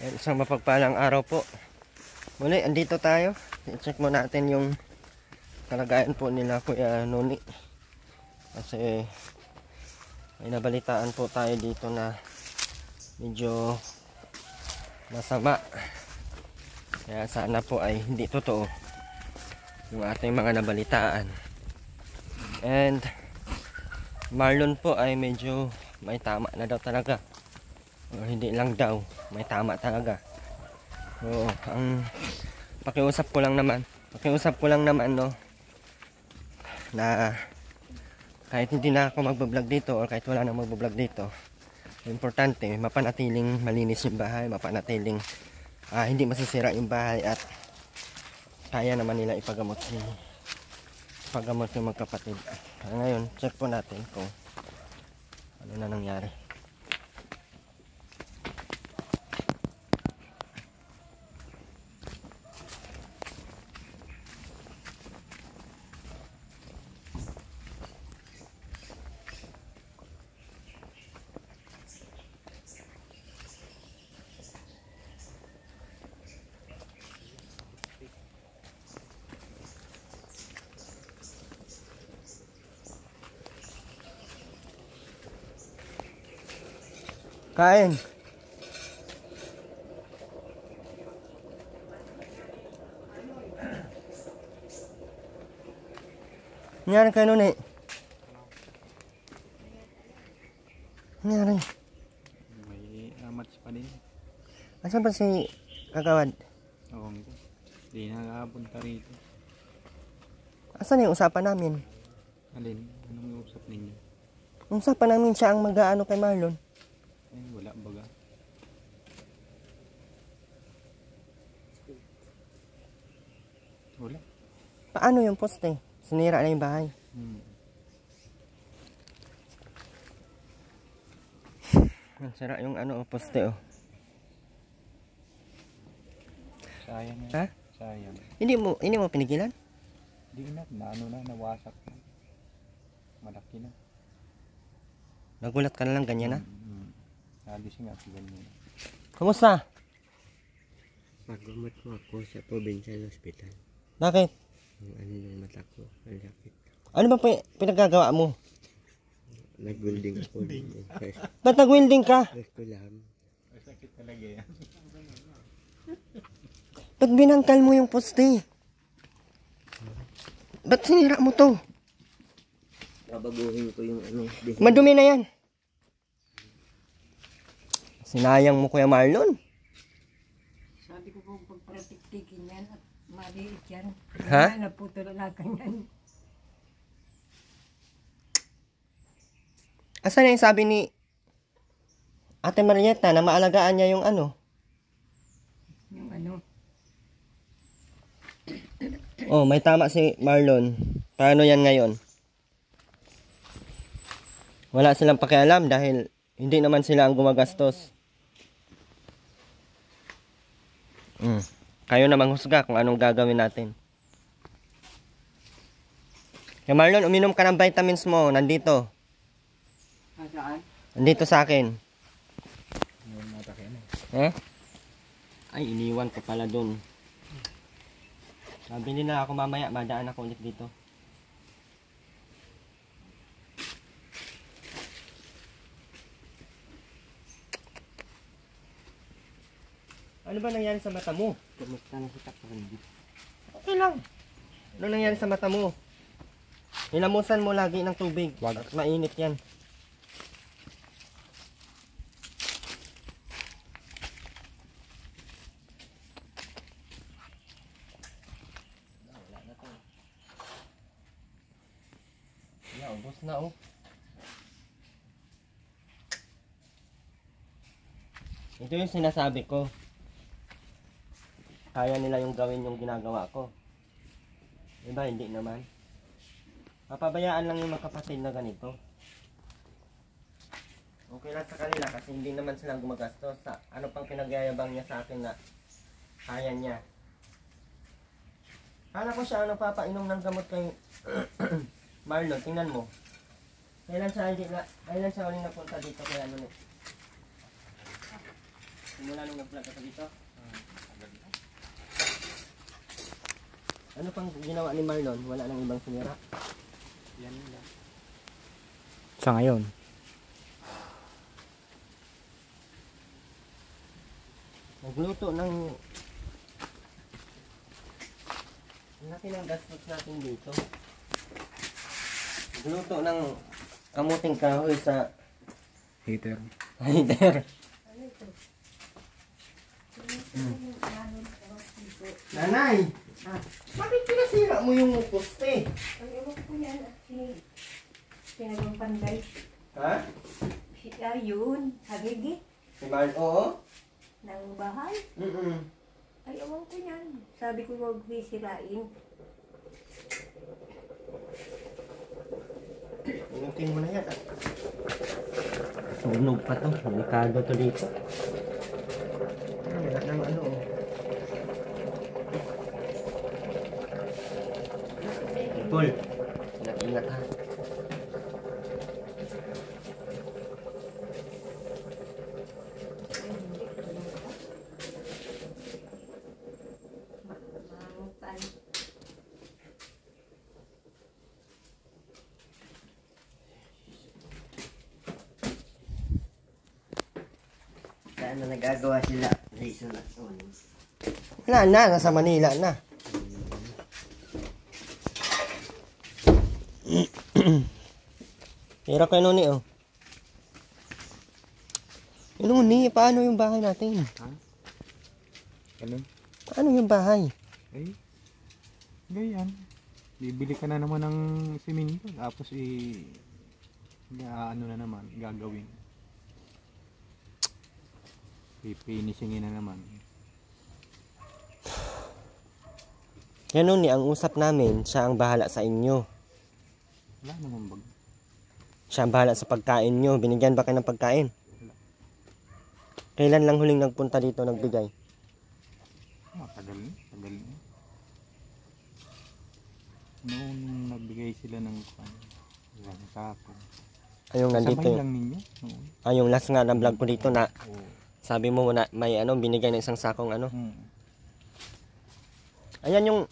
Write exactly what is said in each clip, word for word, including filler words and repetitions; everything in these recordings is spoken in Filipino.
Ayan, isang mapagpalang araw po. Muli, andito tayo. I-check mo natin yung kalagayan po nila Kuya Noni. Kasi may nabalitaan po tayo dito na medyo masama. Kaya sana po ay hindi totoo yung ating mga nabalitaan. And Marlon po ay medyo may tama na daw talaga. O hindi lang daw, may tama talaga. So, ang pakiusap ko lang naman, pakiusap ko lang naman no, na kahit hindi na ako magbablog dito or kahit wala na magbablog dito, importante mapanatiling malinis yung bahay, mapanatiling uh, hindi masisira yung bahay at kaya naman nila ipagamot si ipagamot yung magkapatid. Uh, ngayon, check po natin kung ano na nangyari. Kain. Nangyari kayo nun eh. Nangyari. May amats pa din. Asan ba si Kagawad? Oo ko. Di nakapunta rito. Asan yung usapan namin? Alin? Anong usap ninyo? Usapan namin siya ang mag-aano kay Marlon. Eh, wala baga. Wala. Paano yung poste? Sinira na yung bahay. Hmm. Sira yung ano, poste oh. Sayang yan. Ha? Sayang. Hindi mo, hindi mo pinigilan? Hindi na, na ano na, nawasak na. Malaki na. Nagulat ka na lang, ganyan na? Hmm. Nagising ako ganyan. Kumusta? Paggamot ko ako sa provincial hospital. Bakit? Ang ano ng mata ko, ang sakit. Ano ba pi- pinagagawa mo? Nag-welding ako. Ba't nag-welding ka? Gusto lang. Sakit talaga yan. Ba't binangkal mo yung poste? Ba't sinira mo to? Babaguhin ko yung ano. design. Madumi na yan. Sinayang mo Kuya Marlon. Sabi ko kung pagpratiktikin yan at maliit yan. Ha? Naputol na kanyan. Asan na yung sabi ni Ate Marieta na maalagaan niya yung ano? Yung ano. Oh, may tama si Marlon. Paano yan ngayon? Wala silang pakialam dahil hindi naman sila ang gumagastos. Mm. Kayo na manghusga kung anong gagawin natin. Kaya Marlon, uminom ka ng vitamins mo. Nandito. Saan? Nandito sa akin. Yung matake na. Eh? Ay, iniwan ko pala dun. Sabi nila ako mamaya, madaan ako ulit dito. Ano ba nangyari sa mata mo? Kamusta na si Takandi? Okay lang. Ano nangyari sa mata mo? Nilamusan mo lagi ng tubig. Wag. At mainit yan. Wala na to. Wala, ubos na oh. Ito yung sinasabi ko. Kaya nila yung gawin yung ginagawa ko. Diba? Hindi naman. Papabayaan lang yung magkapatid na ganito. Okay lang sa kanila kasi hindi naman silang gumagastos. Sa, ano pang pinagyayabang niya sa akin na kaya niya. Kala ko siya ang nagpapainom ng gamot kay Marlon. Tingnan mo. Kailan siya hindi na, kailan siya uling napunta dito kaya ano eh. Simula nung nag-vlog ka dito. Hmm, tagal na. Ano pang ginawa ni Marlon? Wala nang ibang sinira. Yan lang. Sa ngayon. Nagluto ng... Ang laki ng gastos natin dito. Nagluto ng kamuting kahoy sa Hater. hider. Hmm. Nanay! Ah. Bakit pinasira mo yung poste? Ang ewan ko yan at si Pinagong Panday. Ha? Siya yun. Hagigi. Si Marl, oo? Ng bahay. Mm-mm. Ay, ewan ko yan. Sabi ko huwag sisirain. Inutin mo na yan. ah. Sunog pa to. Delikado to dito. Ah, wala nang ano. oh. Paul, ingat-ingat ha. Mangutan. Saan na nagagawa sila? Jason at Son. Wala na, nasa Manila na. Pero kay Noni oh. Eh, Noni, paano yung bahay natin? Ganun. Paano yung bahay? Eh, ganyan. Bibili ka na naman ng simento. Tapos i... ga- ano na naman, gagawin. Pipinisingin na naman. Yan Noni, ang usap namin, siya ang bahala sa inyo. Wala naman bag. Siya ang bahala sa pagkain nyo. Binigyan ba kayo ng pagkain? Kailan lang huling nagpunta dito nagbigay? Ah, tagal na. Tagal na. Noon nagbigay sila ng kwan. Ilang sako. Ayong nandito Kasabay yung, lang ninyo. Noon. ay, yung last nga na vlog ko dito na Oo. sabi mo na may ano, binigay ng isang sakong ano. Hmm. Ayan yung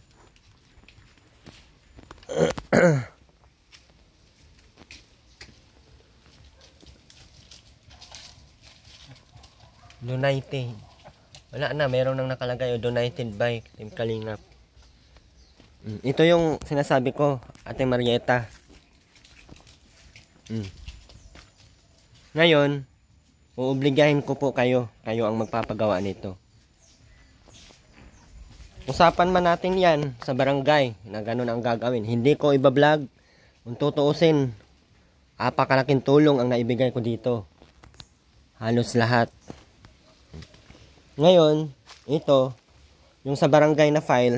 Donated. Wala na, meron nang nakalagay o donated by Team Kalingap. Mm, ito yung sinasabi ko, Ate Marieta. Mm. Ngayon, uubligahin ko po kayo. Kayo ang magpapagawa nito. Usapan man natin yan sa barangay na ganun ang gagawin. Hindi ko ibablog. Kung tutuusin, apakalaking tulong ang naibigay ko dito. Halos lahat. Ngayon, ito, yung sa barangay na file,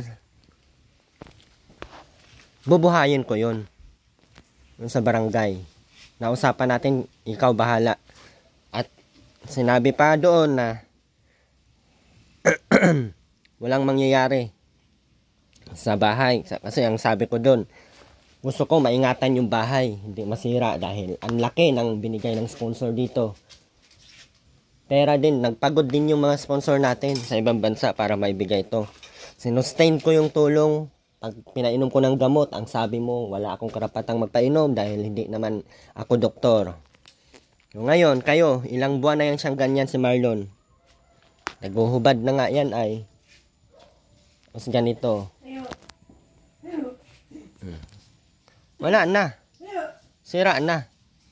bubuhayin ko yun. Yung sa barangay. Nausapan natin, ikaw bahala. At sinabi pa doon na walang mangyayari sa bahay. Kasi ang sabi ko doon, gusto ko maingatan yung bahay, hindi masira dahil ang laki ng binigay ng sponsor dito. Pera din, nagpagod din yung mga sponsor natin sa ibang bansa para maibigay ito. Sinustain ko yung tulong. Pag pinainom ko ng gamot, ang sabi mo, wala akong karapatang magpainom dahil hindi naman ako doktor. So, ngayon, kayo, ilang buwan na yan siyang ganyan si Marlon. Naguhubad na nga yan ay. Tapos ganito. Hmm. Wala na. Sira na.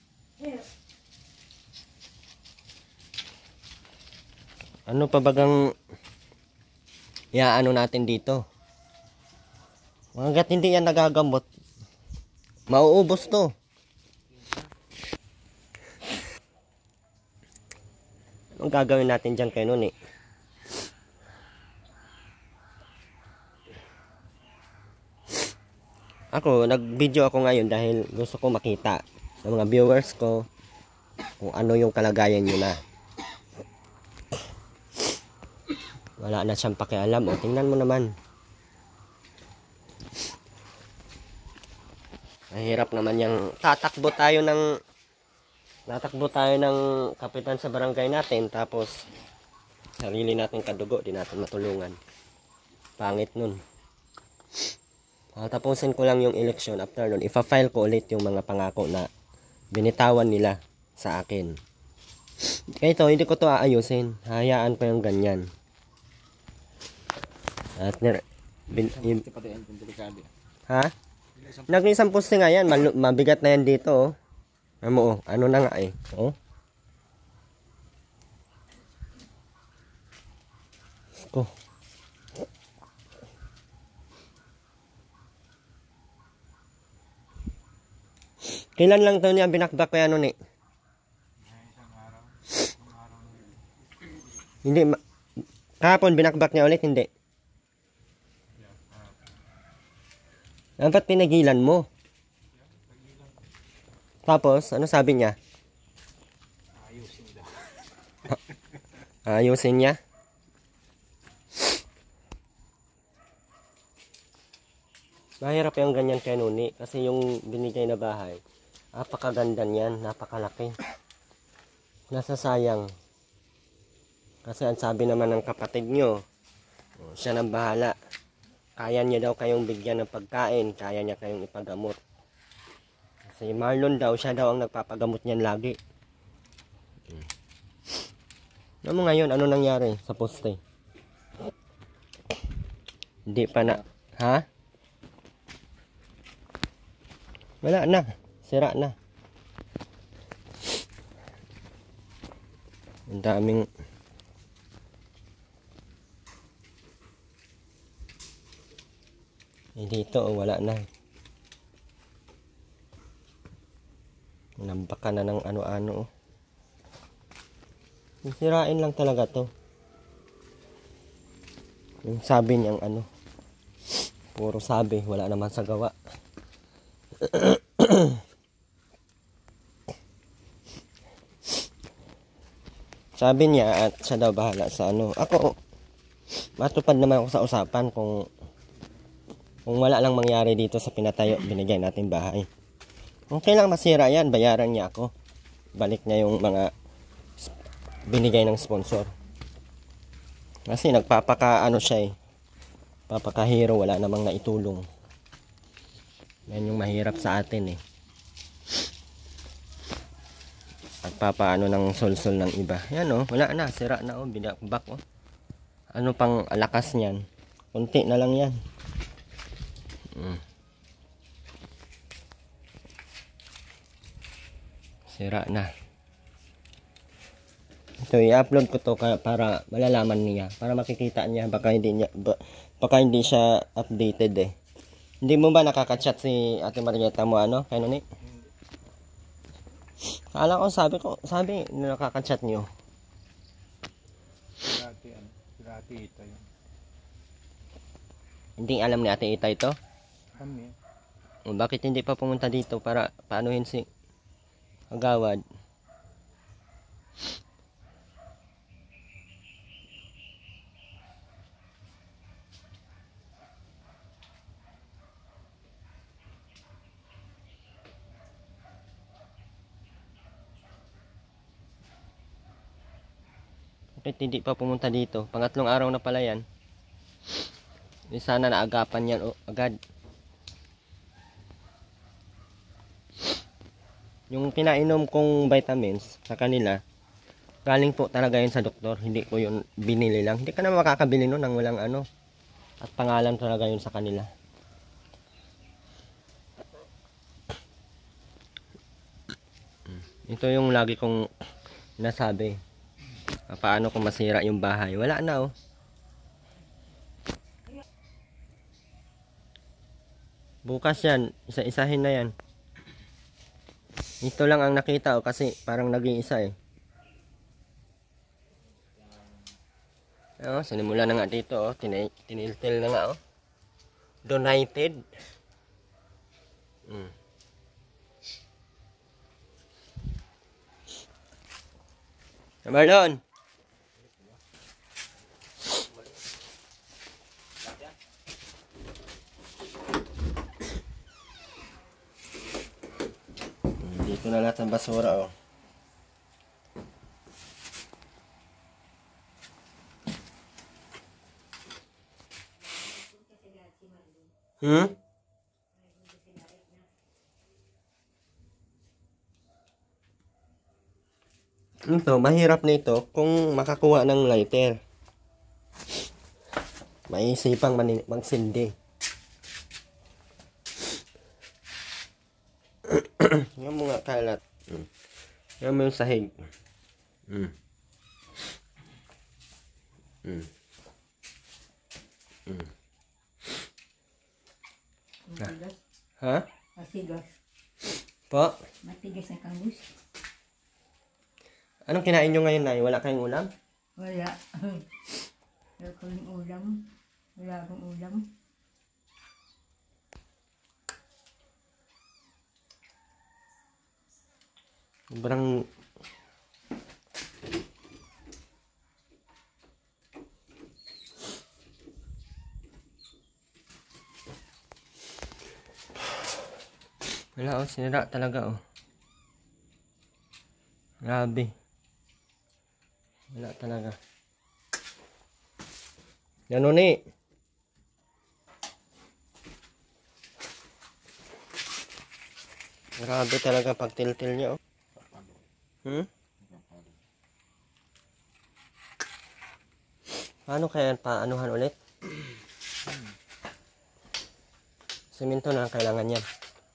Ano pa bagang iaano natin dito? Hanggat hindi yan nagagamot, mauubos to. Anong gagawin natin dyan kay Noni? Ako, nag-video ako ngayon dahil gusto ko makita ng mga viewers ko kung ano yung kalagayan nyo na. Wala na siyang pakialam. O, tingnan mo naman. Mahirap naman yung tatakbo tayo ng tatakbo tayo ng kapitan sa barangay natin. Tapos, Sarili natin kadugo, di natin matulungan. Pangit nun. Tapusin ko lang yung eleksyon. After nun, ipa-file ko ulit yung mga pangako na binitawan nila sa akin. Kaya ito, hindi ko to aayusin. Hayaan ko yung ganyan. At nir... Bin, yung, ha? Nag-isang poste nga yan. Mal, mabigat na yan dito, oh. Ano, oh. Ano na nga, eh. Oh. Ko. Kailan lang to niya binakbak ko yan, ano, ni? Hindi, ma kahapon binakbak niya ulit, hindi. Dapat pinagilan mo. Tapos, ano sabi niya? Ayusin daw. Ayusin niya? Mahirap yung ganyan kay Nuni. Kasi yung binigay na bahay, napakaganda niyan, napakalaki. Nasasayang. Kasi ang sabi naman ng kapatid nyo, siya nang bahala. Kaya niya daw kayong bigyan ng pagkain, kaya niya kayong ipagamot. Kasi Marlon daw, siya daw ang nagpapagamot niyan lagi. Ano mo ngayon, ano nangyari sa poste? Hindi pa na, ha? Wala na, sira na. Ang daming eh, dito, oh, wala na. Nambaka na ng ano-ano. Oh. Sirain lang talaga to. Yung sabi niyang ano, puro sabi, wala naman sa gawa. Sabi niya at siya daw bahala sa ano. Ako, matupad naman ako sa usapan kung kung wala lang mangyari dito sa pinatayo, binigyan natin bahay. Kung kailang masira yan, bayaran niya ako. Balik niya yung mga binigay ng sponsor. Kasi nagpapaka ano siya eh. Papakahiro, wala namang naitulong. Yan yung mahirap sa atin eh. Nagpapaano ng solsol ng iba. Yan oh, wala na, sira na oh, binakbak oh. Ano pang lakas niyan? Kunti na lang yan. Hmm. Sira na. Ito i-upload ko to para malalaman niya, para makikita niya, baka hindi niya baka hindi siya updated eh. Hindi mo ba nakaka-chat si Ate Marieta mo ano? Kaya ni? Kala ko sabi ko, sabi nakaka-chat niyo. Dati ano, dati ito yun. Hindi alam ni Ate Ita ito? Kami. Bakit hindi pa pumunta dito para paanuhin si Agawad? Bakit hindi pa pumunta dito? Pangatlong araw na pala yan. Di sana naagapan yan oh, agad. Yung pinainom kong vitamins sa kanila, galing po talaga yun sa doktor. Hindi ko yun binili lang. Hindi ka na makakabili nun ng walang ano. At pangalan talaga yun sa kanila. Ito yung lagi kong nasabi. Paano kung masira yung bahay? Wala na oh. Bukas yan. Isa-isahin na yan. Ito lang ang nakita oh, kasi parang nag-iisa eh. Oh, sinimula na nga dito oh. Tiniltil na nga oh. Donated. Hmm. Marlon. Dito na lahat ng basura oh. Hmm? Ito, mahirap nito kung makakuha ng lighter. Maisipang mani- magsindi. Yan mo nga kalat. Hmm. Yan mo yung sahig. Hmm. Hmm. Hmm. Matigas. Ha? Matigas. Po? Matigas ang kangus. Anong kinain nyo ngayon, Nay? Wala kayong ulam? Wala. Wala kaming ulam. Wala akong ulam. Sobrang... Wala oh, sinira talaga oh. Grabe. Wala talaga. Yan ni. Grabe talaga pag til-til niya oh. Hmm? Paano kaya paanuhan ulit? Semento na ang kailangan yan.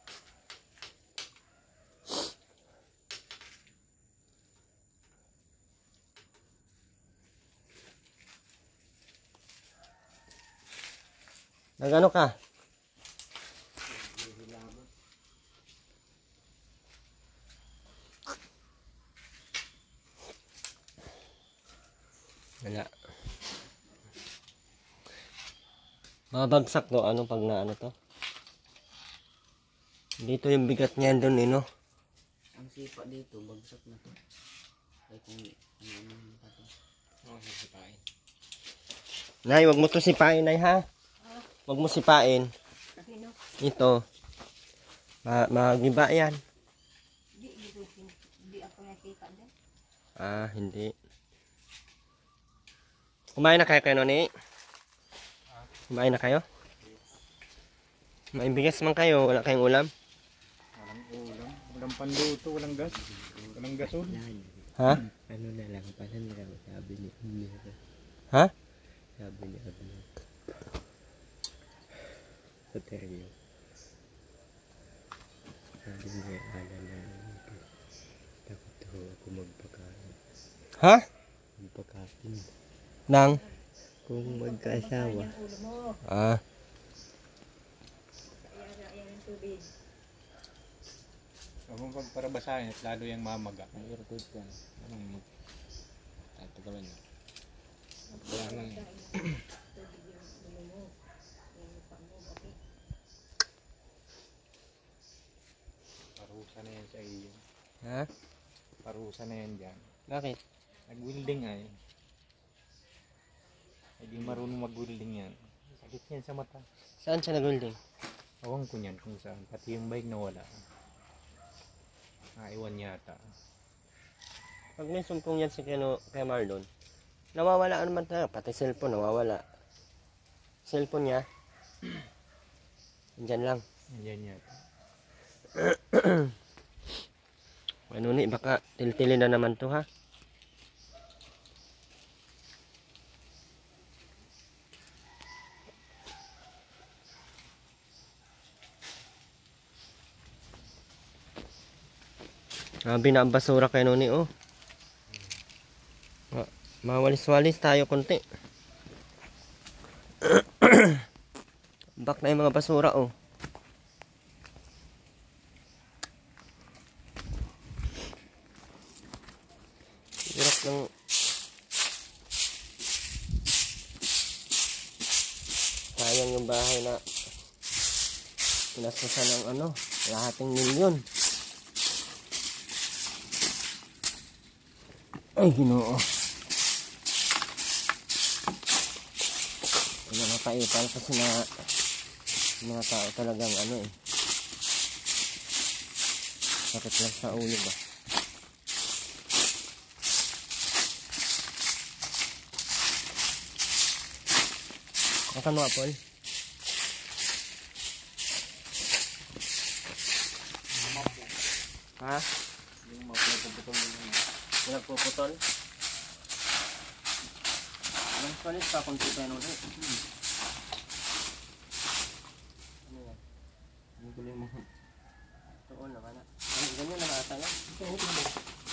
Nagano ka? Wala. Mabagsak to. Ano pag na ano to? Dito yung bigat niyan doon eh, no? Ang sipa dito, bagsak na to. Kaya kung ano ano pa to. Oo, sipain. Nay, wag mo to sipain, Nay, ha? Wag mo sipain. Sino? Ito. Ma magiba yan. Di, di, di, di ako nakita din. Ah, hindi. Kumain na kayo kayo, Noni? Kumain na kayo? May bigas man kayo, wala kayong ulam? Walang ulam, walang panluto, walang gas, walang gasol. Ha? Ano na lang, paano na lang sabi ni Amir. Ha? Sabi ni Amir. Sa teryo. Sabi niya, ala na takot ako ako magpakain. Ha? Magpakain. Nang? Kung magkaasawa. Ulo mo. Ah. Ayan, ayan ang tubig. Huwag mong pagparabasahin at lalo yung mamaga. Ang irkod ka. Anong mag... Tatagalan niya. At wala nang... Tubig yung ulo mo. Yung mukha mo, bakit? Parusa na yan sa iyo. Ha? Parusa na yan dyan. Bakit? Nag-welding ay. Hindi marunong mag-welding yan. Sakit yan sa mata. Saan siya nag-welding? Awang ko niyan kung saan. Pati yung bike nawala. Naiwan yata. Pag may sumpong yan si Keno, kay Marlon, nawawala naman talaga. Pati cellphone, nawawala. Cellphone niya, andyan lang. Yan yata. Ano ni, baka tiltilin na naman to ha. Grabe na ang basura kay Noni oh. Ma mawalis-walis tayo konti. Bak na yung mga basura oh. Hirap ng sayang yung bahay na pinastusan ng ano, lahating milyon. Ay, Ginoo. Yung mga kaipal kasi na mga tao talagang ano eh. Sakit lang sa ulo ba. Makan mo, Apol? Ha? Yung mapuputol yung Pinagpuputol? Ang palit pa kung tita nung eh. Ano yan? Ang galing mo. Ito naman na. Ano, ganyan na ata yan? Ito, ito na.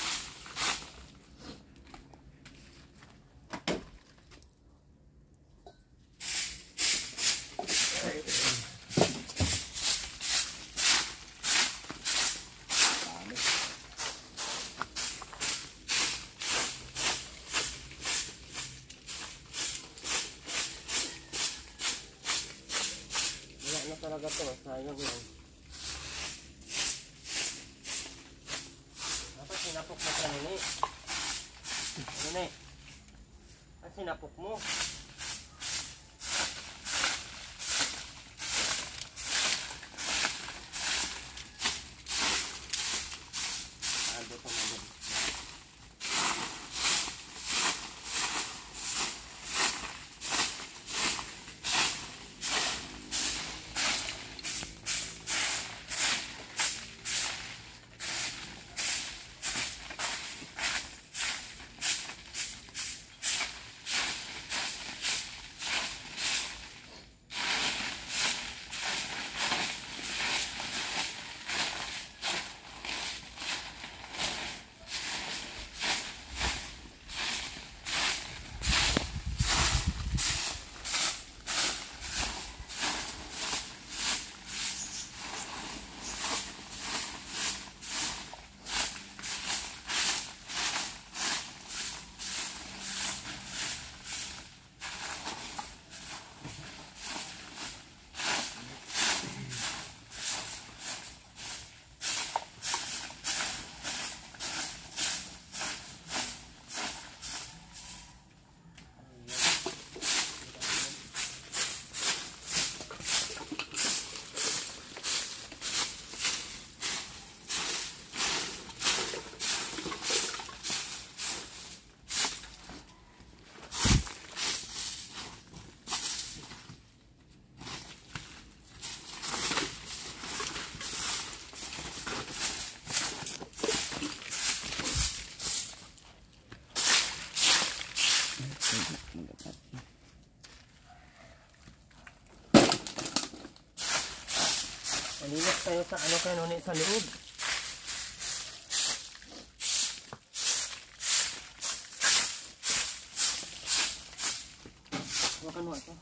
Wala na talaga to. Sayang yan. Dapat sinapok mo sa nini. Nini. At sinapok mo. Ando to mo. Malinis tayo sa ano kayo nuni sa loob. Huwakan mo ito.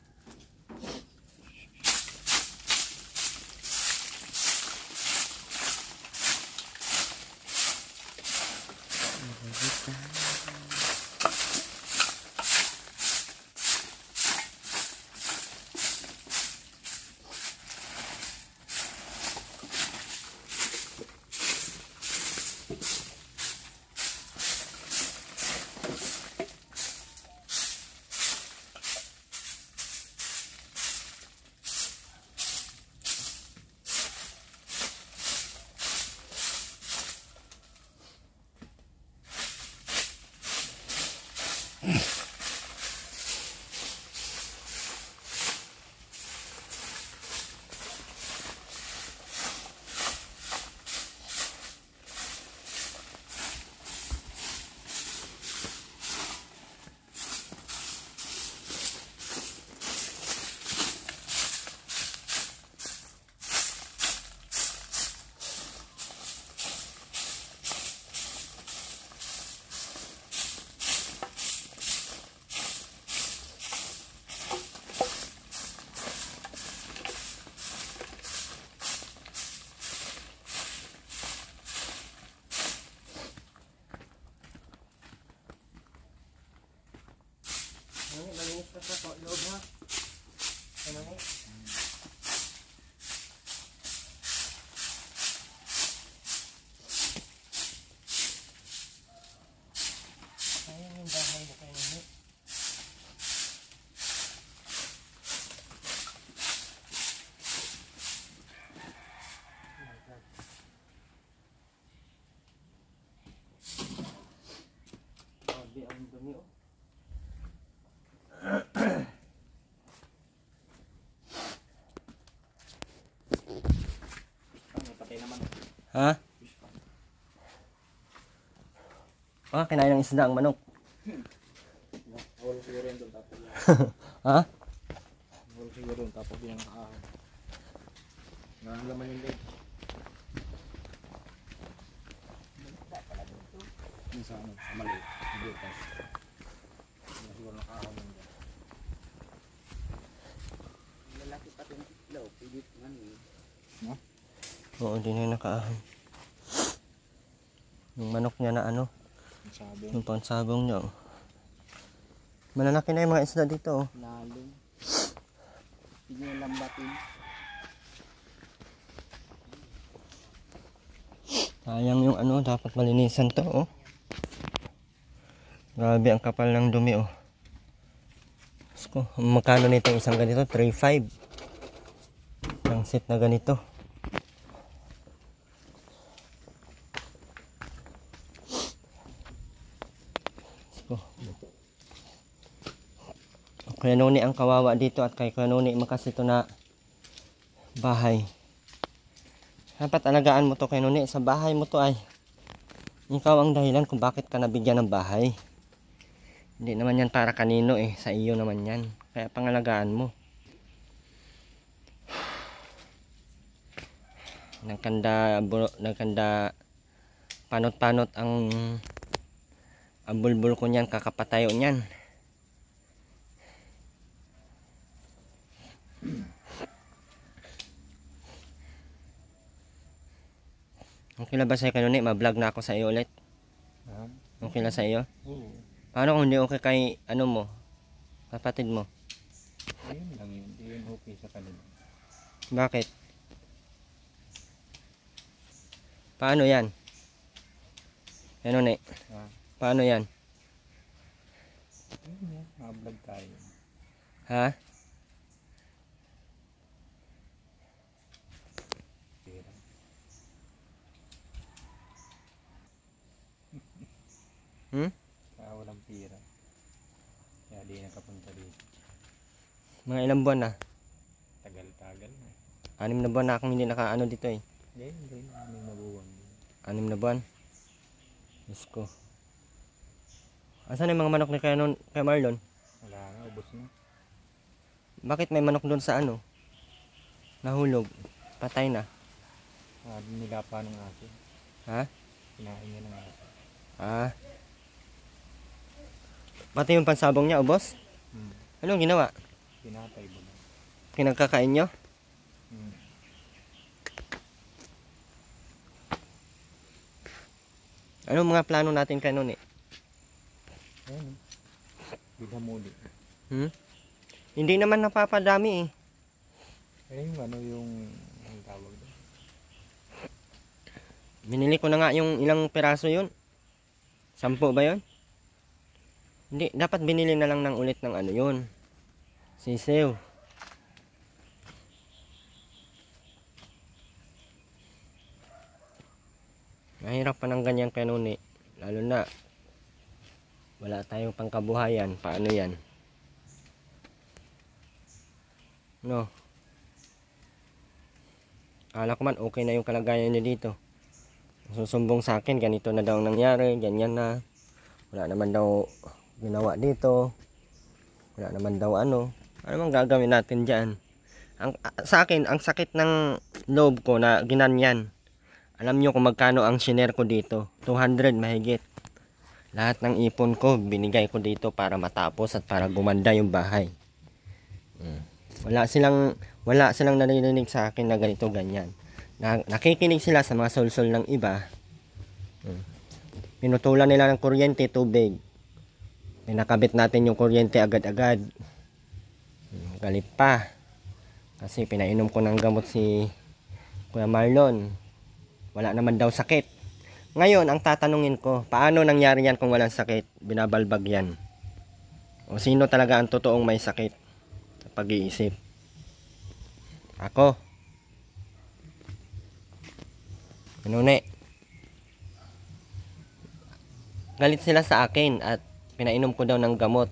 Nani, malinis pa sa to- loob ha. Ano ni? Ayan yung bahay na kayo nani. Oh my God. Grabe ang dumi oh. Ah, may patay naman. Ha? Fish pa. Ah, kinain ng isda ang manok. Nahulog siguro yun doon tapos yung... Ha? Nahulog siguro doon tapos yung kaahon. Ngayon laman yung leg. Yung sa ano, sa maliit. Hindi tas. Hindi siguro nakaahon yun dyan. Lalaki pa itong itlog. Pwede ano eh. No? Oo, hindi na nakaahon. Yung manok niya na ano, Yung sabi. yung pansabong niya. Oh. Malalaki na yung mga isda dito. Oh. Lalong. Hindi nyo lambatin. Sayang yung ano, dapat malinisan to. Oh. Grabe ang kapal ng dumi. Oh. Ko, magkano nito isang ganito? three five. Ang set na ganito. Ko. Kaya nuni ang kawawa dito at kay kanuni makas ito na bahay. Dapat alagaan mo to kay nuni. Sa bahay mo to ay ikaw ang dahilan kung bakit ka nabigyan ng bahay. Hindi naman yan para kanino eh. Sa iyo naman yan. Kaya pangalagaan mo. Nagkanda, nagkanda panot-panot ang ang bulbul ko niyan. Kakapatayo niyan. Okay lang ba sa'yo kanuni? Ma-vlog na ako sa iyo ulit. Ha? Okay lang sa iyo? Oo. Paano kung hindi okay kay ano mo? Kapatid mo? Ayun lang yun. Hindi yun okay sa kanila. Bakit? Paano yan? Ano ne? Ha? Paano yan? Ayun yan. Mga-vlog tayo. Ha? Pera. Hmm? Kaya walang pira. Kaya di nakapunta dito. Mga ilang buwan na? Tagal-tagal na. Anim na buwan na akong hindi nakaano dito eh. Hindi, hindi. Ano yung mabuwan. Anim na buwan. Diyos ko. Asan yung mga manok ni kay, nun, kay Marlon? Wala nga, ubos na. Bakit may manok doon sa ano? Nahulog. Patay na. Ah, nila pa ng aso. Ha? Kinain niya ng aso. Ah. Pati yung pansabong niya, ubos? Hmm. Anong ginawa? Pinatay mo na. Pinagkakain nyo? Hmm. Anong mga plano natin kay nun eh? Ayun. Bigla muli. Hmm? Hindi naman napapadami eh. Ayun yung ano yung ang tawag doon. Binili ko na nga yung ilang peraso yun. Sampo ba yun? Hindi, dapat binili na lang ng ulit ng ano yun. Sisew. Mahirap pa ng ganyan kanuni. Lalo na wala tayong pangkabuhayan. Paano yan? No. Akala ko man okay na yung kalagayan niya dito. Susumbong sa akin, ganito na daw nangyari, ganyan na. Wala naman daw ginawa dito. Wala naman daw ano. Ano mang gagawin natin dyan? Ang, sa akin, ang sakit ng loob ko na ginanyan. Alam nyo kung magkano ang shiner ko dito? two hundred mahigit. Lahat ng ipon ko, binigay ko dito para matapos at para gumanda yung bahay. Hmm. Wala silang, wala silang narinig sa akin na ganito ganyan. Na, nakikinig sila sa mga solsol ng iba. Hmm. Pinutulan nila ng kuryente, tubig. Pinakabit natin yung kuryente agad-agad. Hmm, galit pa. Kasi pinainom ko ng gamot si Kuya Marlon. Wala naman daw sakit. Ngayon, ang tatanungin ko, paano nangyari yan kung walang sakit? Binabalbag yan. O sino talaga ang totoong may sakit? Sa pag-iisip. Ako. Ano ne? Galit sila sa akin at pinainom ko daw ng gamot.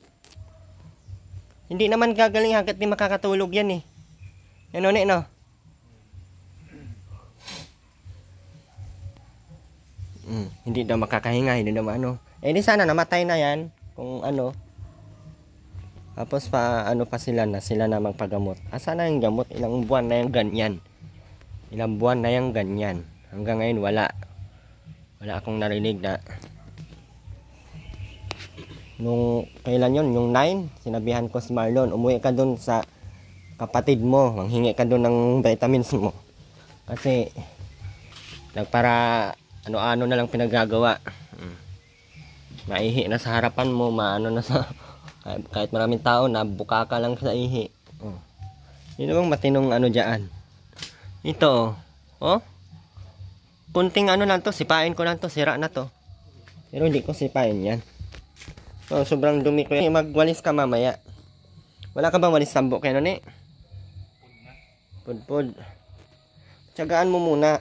Hindi naman gagaling hanggat di makakatulog yan eh. Ano ne, no? Mm, hindi daw makakahinga, hindi daw ano. Eh di sana namatay na yan kung ano. Tapos pa ano pa sila na sila na magpagamot. Asa na yung gamot? Ilang buwan na yung ganyan. Ilang buwan na yung ganyan. Hanggang ngayon wala. Wala akong narinig na nung kailan yon yung nine, sinabihan ko si Marlon, umuwi ka dun sa kapatid mo, manghingi ka dun ng vitamins mo. Kasi nagpara ano-ano na lang pinagagawa. Hmm. Maihi na sa harapan mo, maano na sa kahit, kahit maraming tao na buka ka lang sa ihi. Oh. Yun bang matinong ano diyan. Ito oh. Oh. Kunting ano lang to, sipain ko lang to, sira na to. Pero hindi ko sipain yan. Oh, sobrang dumi ko yan. Magwalis ka mamaya. Wala ka bang walis sambo kayo nun eh? Pudpud. Tiyagaan mo muna.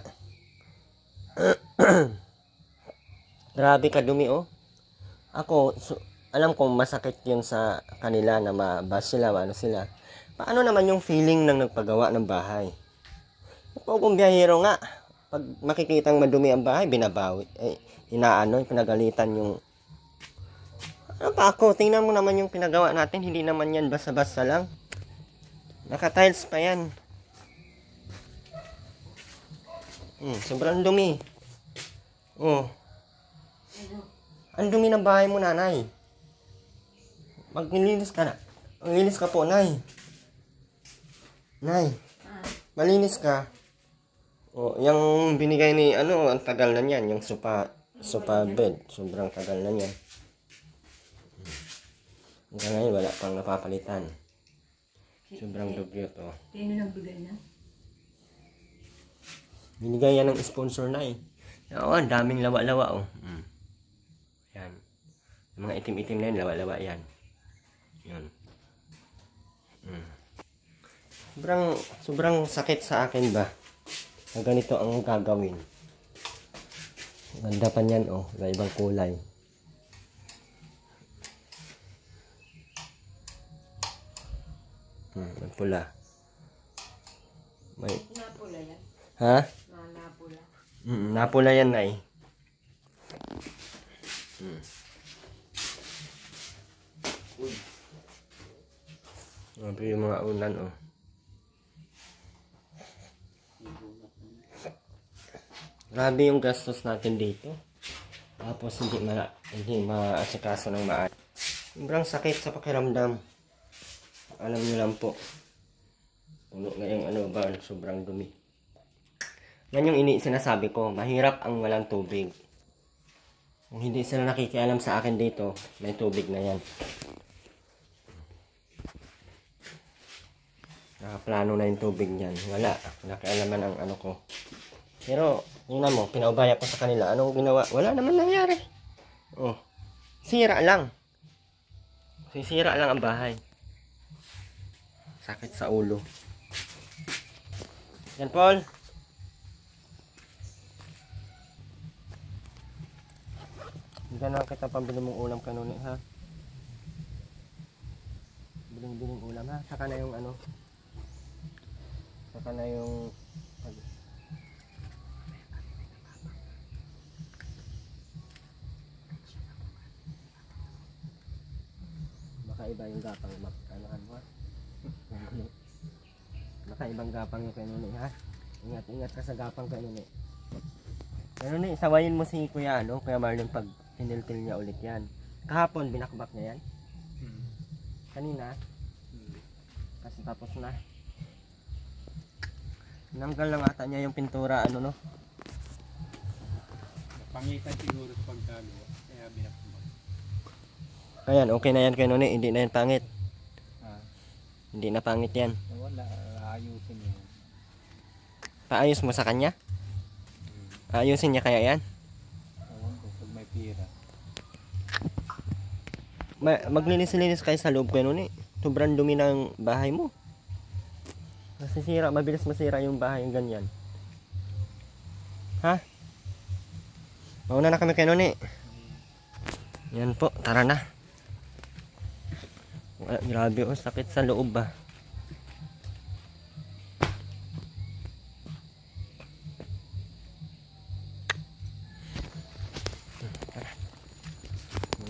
Grabe ka dumi oh. Ako, so, alam kong masakit yun sa kanila na mabash sila, ano sila. Paano naman yung feeling ng nagpagawa ng bahay? Ito kung biyahero nga. Pag makikitang madumi ang bahay, binabawi. Eh, inaano, pinagalitan yung ano pa ako, tingnan mo naman yung pinagawa natin, hindi naman yan basta-basta lang. Naka-tiles pa yan. Hmm, sobrang dumi. Oh. Ang dumi ng bahay mo, nanay. Maglilinis ka na. Maglinis ka po, nay. Nay, malinis ka. Oh, yung binigay ni, ano, ang tagal na yan, yung sofa, sofa bed. Sobrang tagal na yan. Hanggang ngayon, wala pang napapalitan. Sobrang dugyot, oh. Sino nagbigay na? Binigay yan ng sponsor na eh. Oo, ang daming lawa-lawa, oh. Mm. Yan. Yung mga itim-itim na yun, lawa-lawa yan. Yun. Mm. Sobrang, sobrang sakit sa akin ba? Na ganito ang gagawin. Ganda pa niyan, oh. Iba-ibang kulay. Hmm, may pula. May... Napula yan. Ha? Na napula. Mm, napula yan, nay. Hmm. Grabe yung mga ulan, oh. Grabe yung gastos natin dito. Tapos hindi ma hindi maasikaso ng maayos. Sobrang sakit sa pakiramdam. Alam niyo lang po. Puno na yung ano ba, sobrang dumi. Yan yung ini sinasabi ko, mahirap ang walang tubig. Kung hindi sila nakikialam sa akin dito, may tubig na yan. Nakaplano na yung tubig niyan. Wala, nakialaman ang ano ko. Pero, yun na mo, pinaubaya ko sa kanila. Anong ginawa? Wala naman nangyari. Oh, sira lang. Sisira lang ang bahay. Sakit sa ulo. Yan, Paul. Hindi na kita pambili mong ulam kanuni, ha? Biling-biling ulam, ha? Saka na yung ano. Saka na yung... Baka iba yung gapang mag-anohan mo, ha? Baka ibang gapang yung kanuni, ha? Ingat-ingat ka sa gapang kanuni. Kanuni, sawayin mo si Kuya, ano? Kuya Marlon pag hiniltil niya ulit yan. Kahapon, binakbak niya yan. Hmm. Kanina. Hmm. Kasi tapos na. Nanggal lang ata niya yung pintura, ano no? Pangitan siguro sa pagkagawa. Kaya binakbak. Ayan, okay na yan kay Noni. Hindi na yan pangit. Ah, Hindi na pangit yan. wala. Ayusin yun. Paayos mo sa kanya? Hmm. Ayusin niya kaya yan? Ewan ko, pag may pira. Ma maglinis-linis kayo sa loob kay Noni. Sobrang dumi ng bahay mo. Masisira, mabilis masira yung bahay yung ganyan. Ha? Mauna na kami kay Noni. Yan po, tara na. Wala, grabe oh, sakit sa loob ba.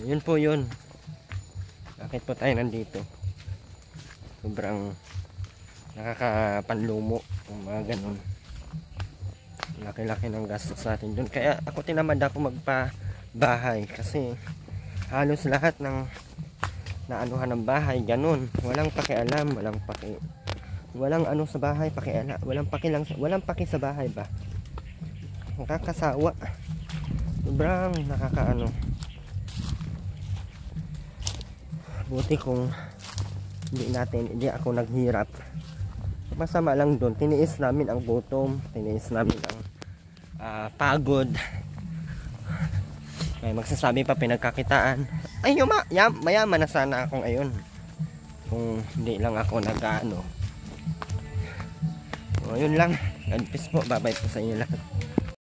yun po yun. Bakit po tayo nandito? Sobrang nakakapanlumo yung mga ganun. Laki-laki ng gastos sa atin dun. Kaya ako tinamad ako magpa-bahay kasi halos lahat ng naanuhan ng bahay ganun. Walang pakialam, walang paki walang ano sa bahay, pakialam, walang paki lang, walang paki sa bahay ba? Nakakasawa. Sobrang nakakaano. Buti kung hindi natin, hindi ako naghirap. Masama lang doon, tiniis namin ang gutom, tiniis namin ang uh, pagod. Ay magsasabi pa pinagkakitaan. Ay yuma, yam, mayaman na sana ako ngayon. Kung hindi lang ako nag-ano. So yun lang. God bless po, bye bye po sa inyo lahat.